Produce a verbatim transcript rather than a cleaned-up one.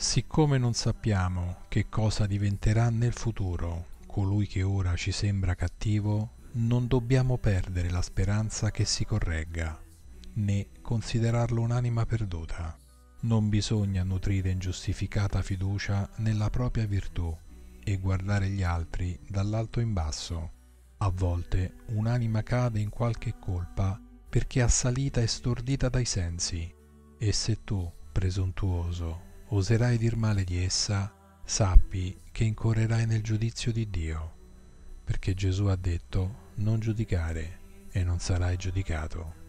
Siccome non sappiamo che cosa diventerà nel futuro colui che ora ci sembra cattivo, non dobbiamo perdere la speranza che si corregga, né considerarlo un'anima perduta. Non bisogna nutrire ingiustificata fiducia nella propria virtù e guardare gli altri dall'alto in basso. A volte un'anima cade in qualche colpa perché assalita e stordita dai sensi, e se tu, presuntuoso, oserai dir male di essa, sappi che incorrerai nel giudizio di Dio, perché Gesù ha detto: non giudicare e non sarai giudicato.